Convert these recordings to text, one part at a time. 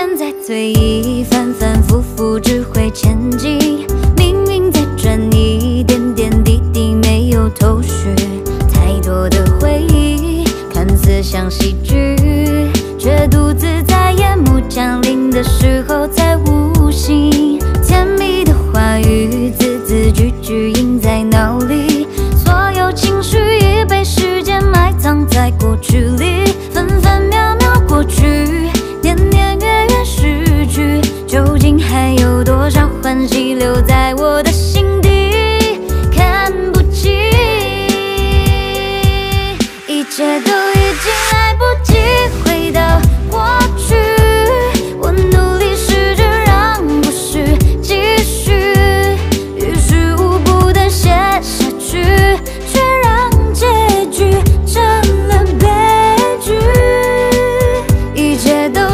间在推移，反反复复只会前进。命运在转移，点点滴滴没有头绪。太多的回忆，看似像喜剧，却独自在夜幕降临的时候才悟醒。甜蜜的话语，字字句句印在脑里。所有情绪已被时间埋葬在过去里，分分秒秒过去。 年年月月逝去，究竟还有多少欢喜留在我的心底？看不清，一切都已经来不及回到过去。我努力试着让故事继续，于事无补的写下去，却让结局成了悲剧。一切都。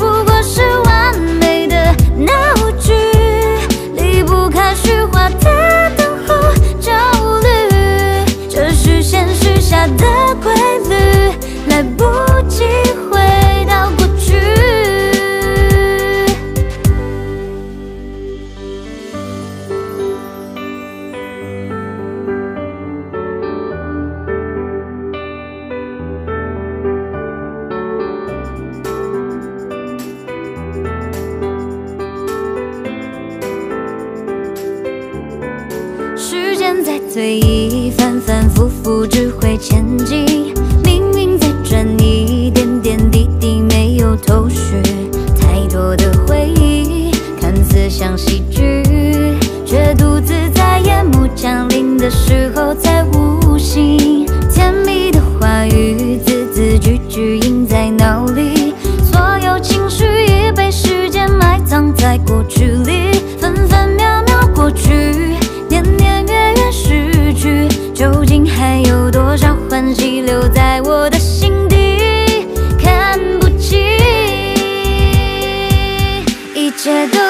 的规律，来不及回到过去。时间在推移，反反复复只会前进。命运在转移，点点滴滴没有头绪。太多的回忆，看似像喜剧，却独自在夜幕降临的时候才悟醒。甜蜜的话语，字字句句印在脑里。所有情绪已被时间埋葬在过去里，分分秒秒过去。 年年月月逝去，究竟还有多少欢喜留在我的心底？看不清，一切都。